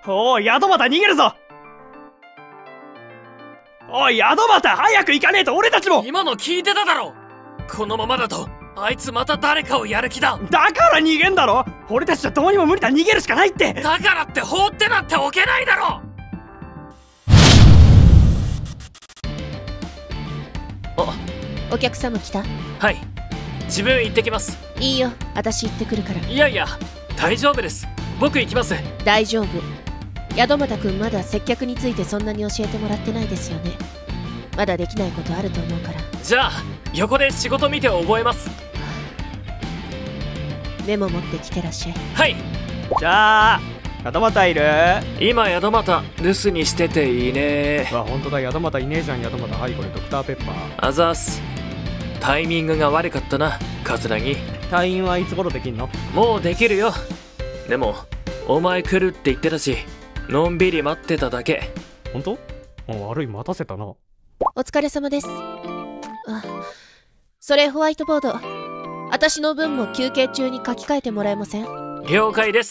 おいヤドバタ逃げるぞ。おいヤドバタ早く行かねえと俺たちも。 今の聞いてただろ。このままだとあいつまた誰かをやる気だ。 だから逃げんだろ。俺たちじゃどうにも無理だ。逃げるしかないって。 だからって放ってなんておけないだろ。 お客様来た？ はい、自分行ってきます。 いいよ、私行ってくるから。 いやいや大丈夫です、僕行きます。 大丈夫。宿俣君まだ接客についてそんなに教えてもらってないですよね。まだできないことあると思うから。 じゃあ横で仕事見て覚えます。 メモ持ってきてらっしゃい。 はい。 じゃあ宿俣いる？ 今宿俣留守にしてていいね。 わ、本当だ、宿俣いねえじゃん。宿俣、はい、これドクターペッパー。 あざーす。タイミングが悪かったな、桂木。 退院はいつ頃できんの？ もうできるよ。でもお前来るって言ってたし、のんびり待ってただけ。 本当？悪い、待たせたな。 お疲れ様です。それホワイトボード、私の分も休憩中に書き換えてもらえません？ 了解です。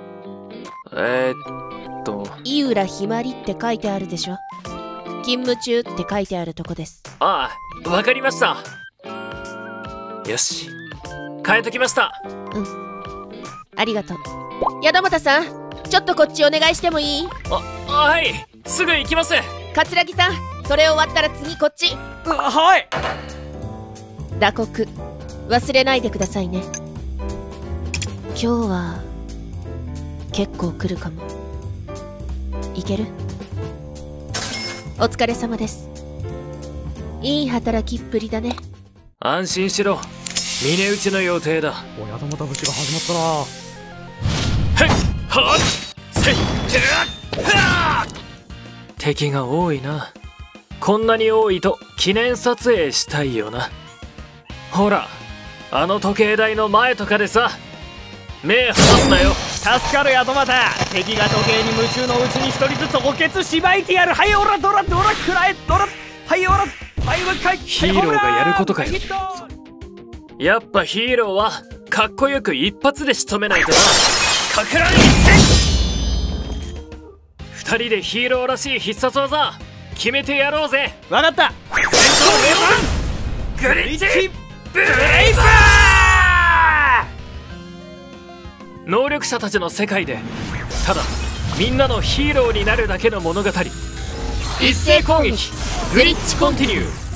井浦ひまりって書いてあるでしょ。勤務中って書いてあるとこです。 ああ、わかりました。よし、変えときました。 うん、ありがとう。宿俣さん、ちょっとこっちお願いしてもいい？ はい、すぐ行きます。 桂木さん、それ終わったら次こっち。 はい。 打刻忘れないでくださいね。今日は結構来るかも。いける？お疲れ様です。いい働きっぷりだね。 安心しろ、峰打ちの予定だ。 お、宿俣節が始まったな。 へっはっせっはっ。敵が多いな。こんなに多いと記念撮影したいよな。ほら、あの時計台の前とかでさ。目離すなよ。 助かる宿俣。敵が時計に夢中のうちに一人ずつ補欠しばいてやる。はい、オラドラドラくらえドラ。はい、オラ、はい、もう一回。 ヒーローがやることかよ。やっぱヒーローはかっこよく一発で仕留めないとな。かくらに二人でヒーローらしい必殺技決めてやろうぜ。 わかった。 戦闘レバングリッチブレイバー。能力者たちの世界でただみんなのヒーローになるだけの物語。一斉攻撃グリッチコンティニュー。